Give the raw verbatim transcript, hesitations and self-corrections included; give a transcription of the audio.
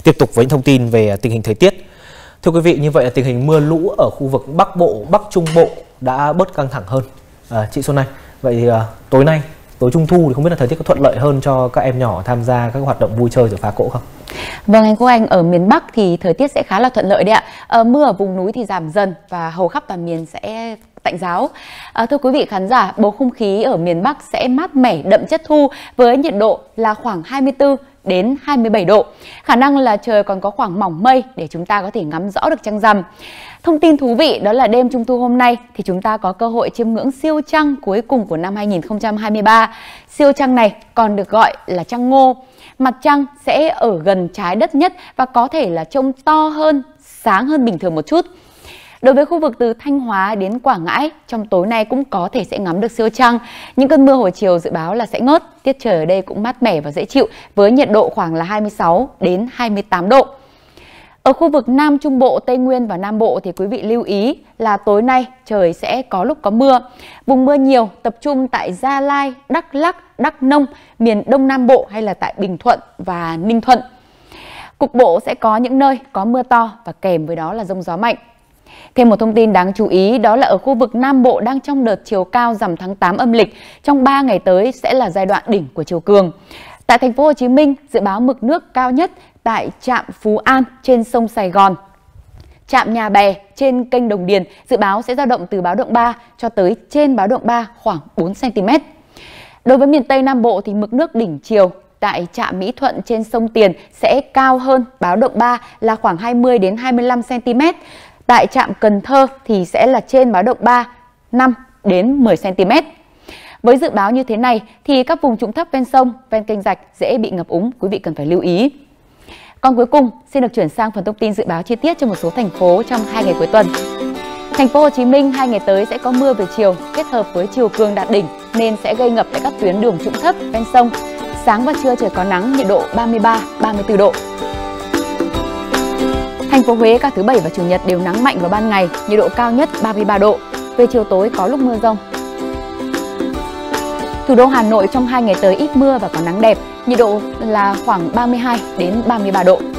Tiếp tục với những thông tin về tình hình thời tiết. Thưa quý vị, như vậy là tình hình mưa lũ ở khu vực Bắc Bộ, Bắc Trung Bộ đã bớt căng thẳng hơn. À, chị Xuân Anh, vậy thì à, tối nay, tối Trung Thu thì không biết là thời tiết có thuận lợi hơn cho các em nhỏ tham gia các hoạt động vui chơi rồi phá cỗ không? Vâng, anh Quốc Anh, ở miền Bắc thì thời tiết sẽ khá là thuận lợi đấy ạ. À, mưa ở vùng núi thì giảm dần và hầu khắp toàn miền sẽ tạnh giáo. À, thưa quý vị khán giả, bầu không khí ở miền Bắc sẽ mát mẻ, đậm chất thu với nhiệt độ là khoảng hai mươi tư đến hai mươi bảy độ. Khả năng là trời còn có khoảng mỏng mây để chúng ta có thể ngắm rõ được trăng rằm. Thông tin thú vị đó là đêm Trung thu hôm nay thì chúng ta có cơ hội chiêm ngưỡng siêu trăng cuối cùng của năm hai nghìn không trăm hai mươi ba. Siêu trăng này còn được gọi là trăng ngô. Mặt trăng sẽ ở gần trái đất nhất và có thể là trông to hơn, sáng hơn bình thường một chút. Đối với khu vực từ Thanh Hóa đến Quảng Ngãi, trong tối nay cũng có thể sẽ ngắm được siêu trăng. Những cơn mưa hồi chiều dự báo là sẽ ngớt, tiết trời ở đây cũng mát mẻ và dễ chịu với nhiệt độ khoảng là hai mươi sáu đến hai mươi tám độ. Ở khu vực Nam Trung Bộ, Tây Nguyên và Nam Bộ thì quý vị lưu ý là tối nay trời sẽ có lúc có mưa. Vùng mưa nhiều tập trung tại Gia Lai, Đắk Lắk, Đắk Nông, miền Đông Nam Bộ hay là tại Bình Thuận và Ninh Thuận. Cục bộ sẽ có những nơi có mưa to và kèm với đó là dông gió mạnh. Thêm một thông tin đáng chú ý đó là ở khu vực Nam Bộ đang trong đợt chiều cao rằm tháng tám âm lịch, trong ba ngày tới sẽ là giai đoạn đỉnh của chiều cường. Tại thành phố Hồ Chí Minh, dự báo mực nước cao nhất tại trạm Phú An trên sông Sài Gòn, trạm Nhà Bè trên kênh Đồng Điền dự báo sẽ dao động từ báo động ba cho tới trên báo động ba khoảng bốn xăng ti mét. Đối với miền Tây Nam Bộ thì mực nước đỉnh chiều tại trạm Mỹ Thuận trên sông Tiền sẽ cao hơn báo động ba là khoảng hai mươi đến hai mươi lăm xăng ti mét. Tại trạm Cần Thơ thì sẽ là trên báo động ba, năm đến mười xăng ti mét. Với dự báo như thế này thì các vùng trũng thấp ven sông, ven kênh rạch dễ bị ngập úng, quý vị cần phải lưu ý. Còn cuối cùng, xin được chuyển sang phần thông tin dự báo chi tiết cho một số thành phố trong hai ngày cuối tuần. Thành phố Hồ Chí Minh hai ngày tới sẽ có mưa về chiều kết hợp với chiều cường đạt đỉnh nên sẽ gây ngập tại các tuyến đường trũng thấp ven sông. Sáng và trưa trời có nắng, nhiệt độ ba mươi ba đến ba mươi tư độ. Thành phố Huế cả thứ Bảy và Chủ nhật đều nắng mạnh vào ban ngày, nhiệt độ cao nhất ba mươi ba độ. Về chiều tối có lúc mưa rông. Thủ đô Hà Nội trong hai ngày tới ít mưa và có nắng đẹp, nhiệt độ là khoảng ba mươi hai đến ba mươi ba độ.